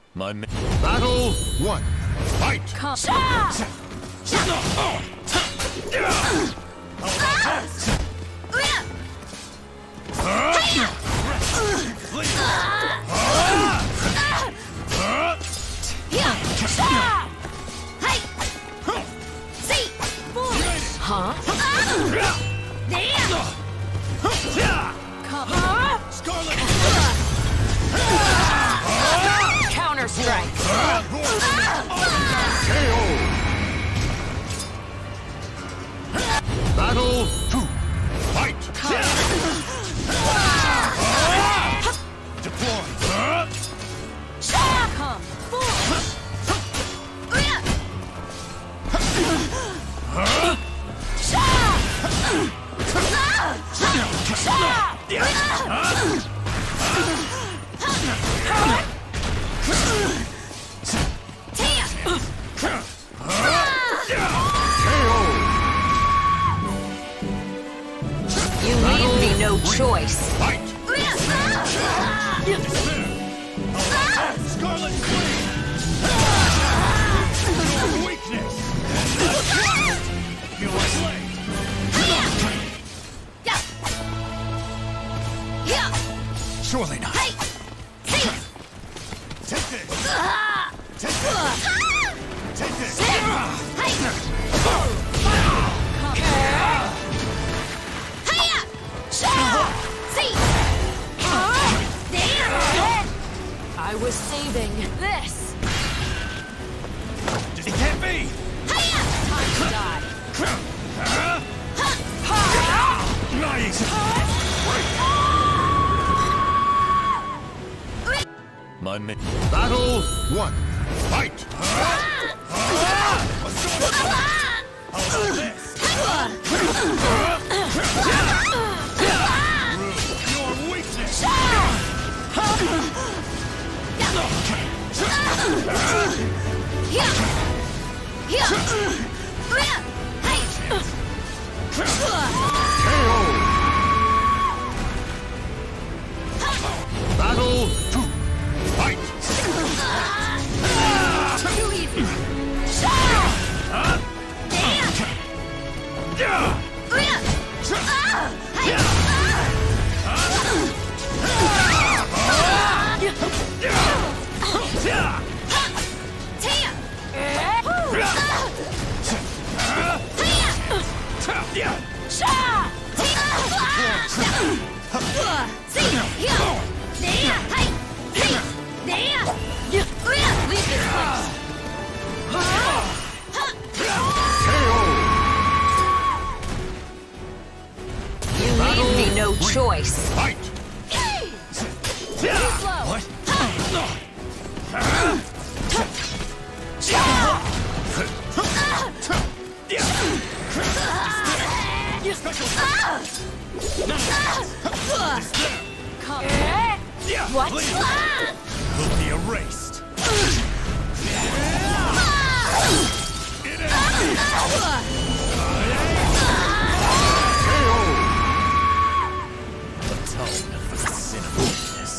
My battle one. Fight. Come. Counter strike. Battle two. Fight. Deploy. Come. You leave me no choice. Fight. Scarlet Queen. Your weakness. You are slain. Surely not. Take this. Take this. Take this. I was saving this. It can't be. Time to die. Nice. My battle one. Fight. Your weakness. Battle two. Fight. Too easy. You leave me no choice. Fight. Too slow. What? Come. Yeah. What? Will be erased. Atone for the sin of weakness.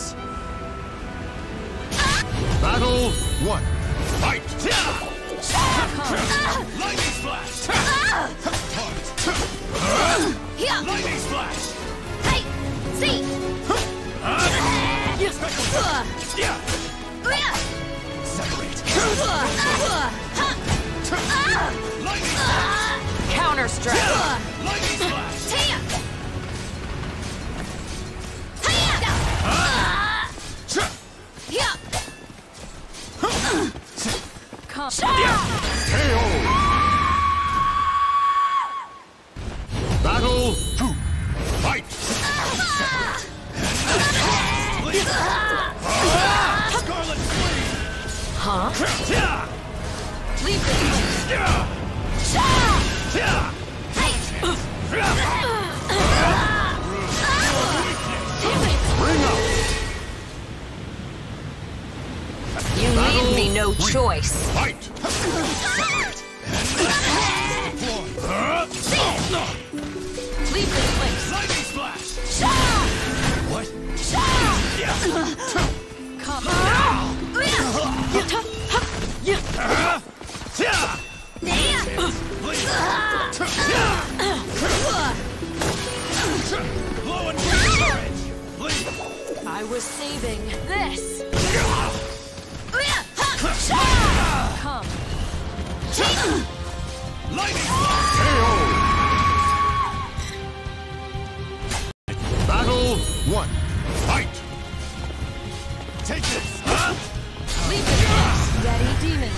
Battle one. Fight. Lightning splash. Lightning splash. Separate. Lightning splash. Counter strike. Lightning splash. Come. KO. Battle two. Fight. Scarlet Queen. Huh? Leave this Bring up. You leave me no choice. Fight. Leave this place. Lightning splash. What? Come. Lightning Strike! KO! Battle 1. Fight! Take this! Huh? Leave this place. Ready, demon.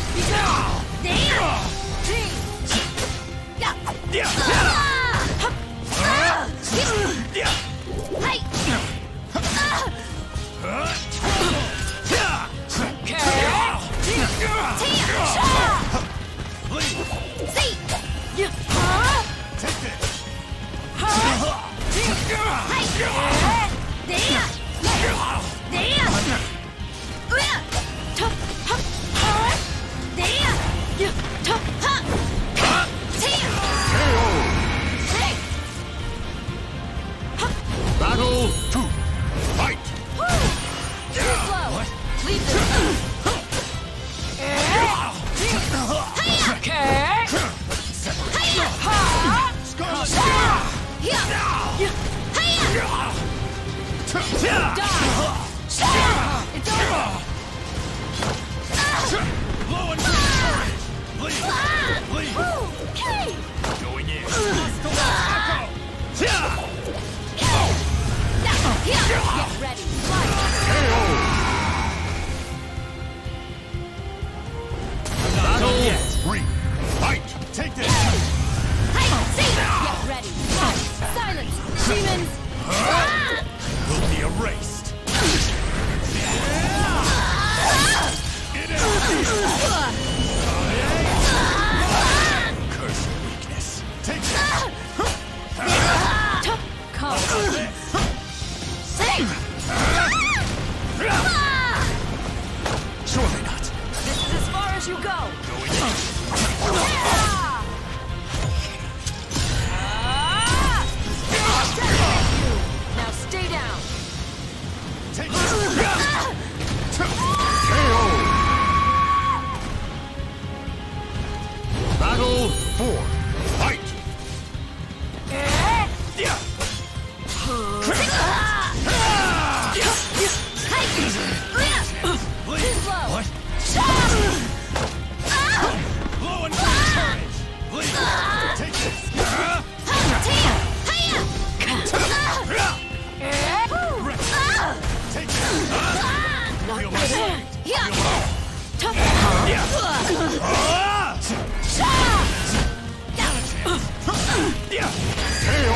Battle 2. Fight! Too slow. Leave this Scarlet It's over. Blow and courage! Bleed! Bleed! Okay. Going in! Get ready. Fight. Battle 3. Fight! Take this! Get ready. Fight. Silence. Demons. Will be erased! Curse your weakness! Take this! Come. Surely not! This is as far as you go. Going Now stay down. Take this! KO! Battle 4. Fight! Too slow. What? Blow and courage! Bleed! Take this! Take this! Feel my strength! Feel my... KO!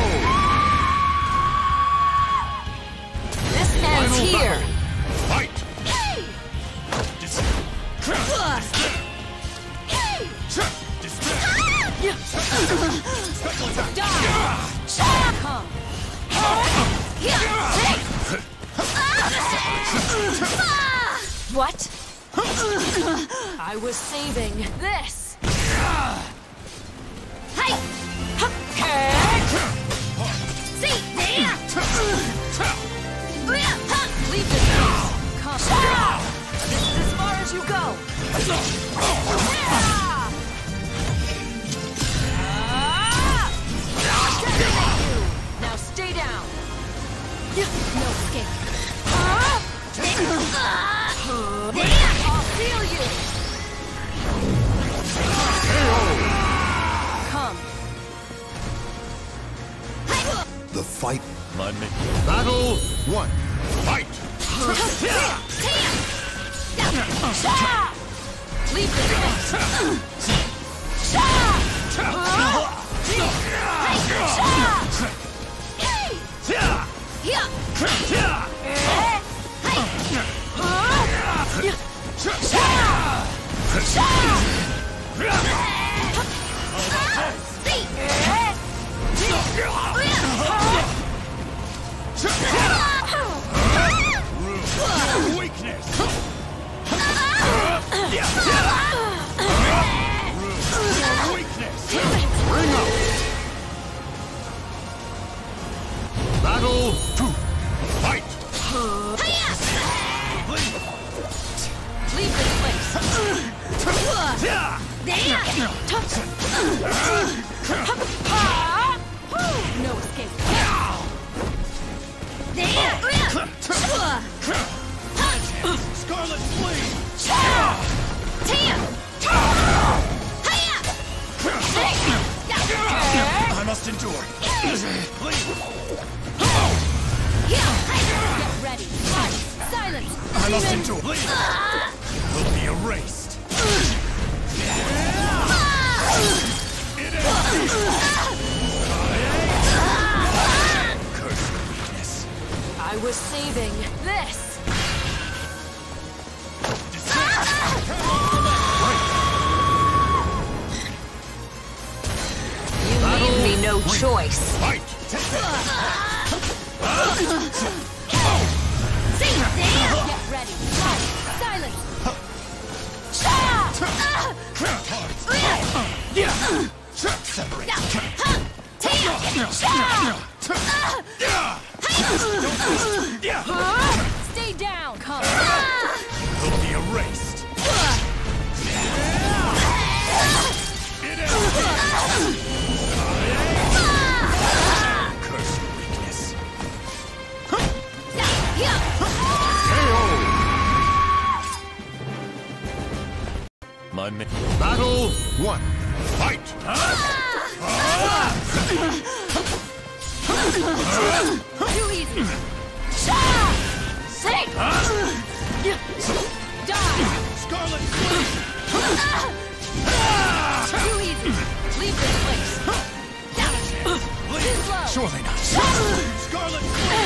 This ends here. Fight! Special attack! Come. What? I was saving this. Leave this place. Come. This is as far as you go. Now stay down. No escape. I'll feel you. Come. The fight. Battle 1. Fight! Leave this place. Weakness! Weakness! Bring up! Battle 2. Fight! Leave this place. No escape. Scarlet Flame! must endure. Bleed. Get ready. Fight. Silence. I must Demons. endure. Bleed. Will be erased. It is. Curse your weakness. I was saving this. You leave me no choice. Fight. Take it. Get ready. Fight. Silence. Separate. Stay down. Come. Will be erased. It is. Curse your weakness. My battle 1. Fight. Too easy. Sink. Die. Scarlet. Too easy. Leave this place. Too slow. Surely not. Scarlet.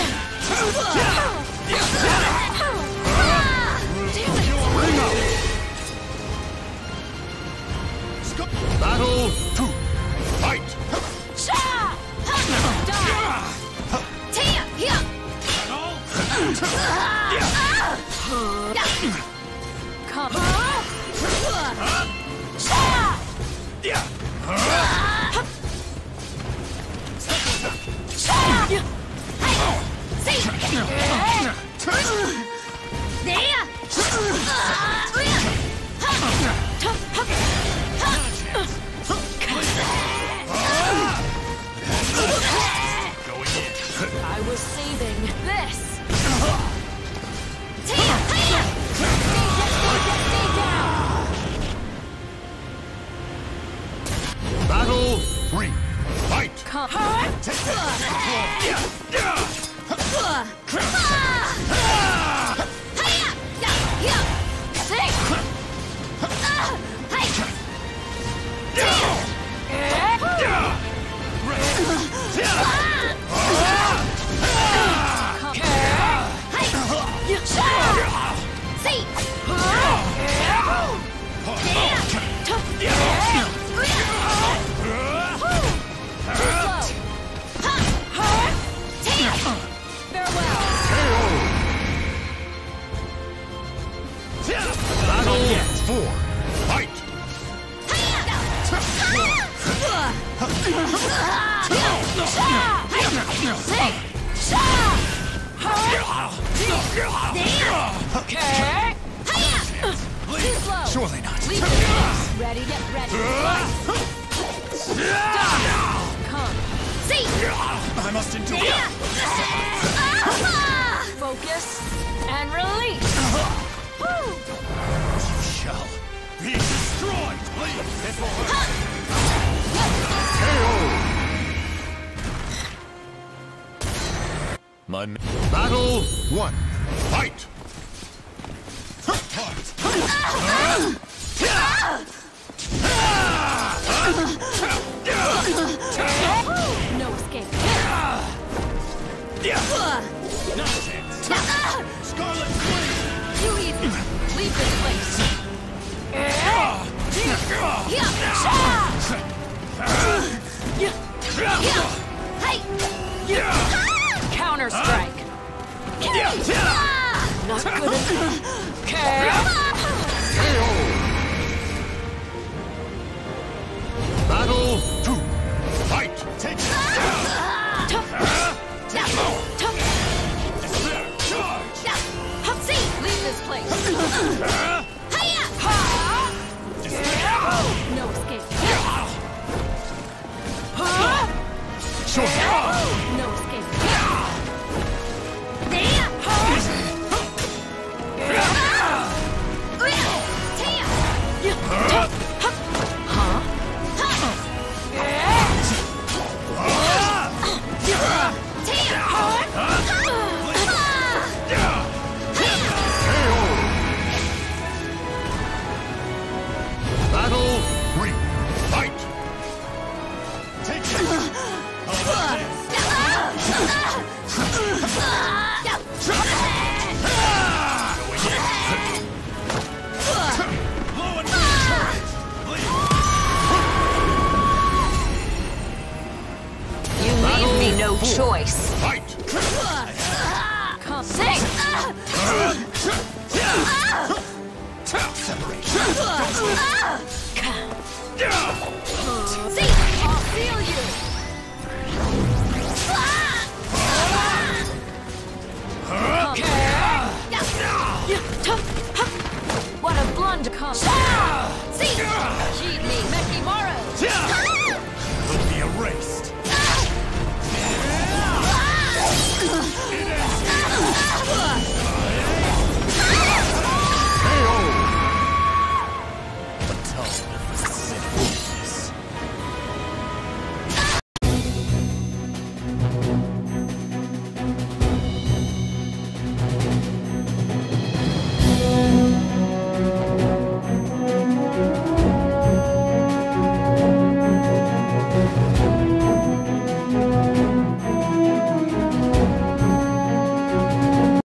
Battle 2. Fight. Come. I was saving this. Stay down. Battle 3. Fight. Come. Take Battle 4. Fight. Surely not. Leave the place. Ready, get ready. Come. See. I must endure. Focus and release. You shall be destroyed. Please. This will hurt. My battle 1. Fight. No escape. Nonsense. Scarlet Queen. Too easy. Leave this place. Counter strike. Not good enough. Battle 2. Fight. Take it. Leave this place. No escape. Sure. No escape. See, I'll seal you. What a blunder! See, heed me, Mekimaru. Will be erased.